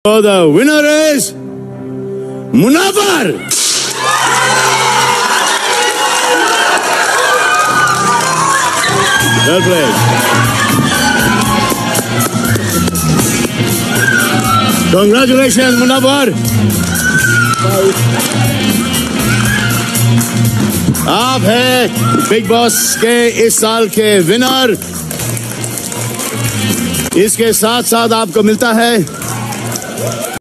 So the winner is Munawar. Well played. Congratulations, Munawar. आप हैं big boss के इस साल के विनर। इसके साथ साथ आपको मिलता है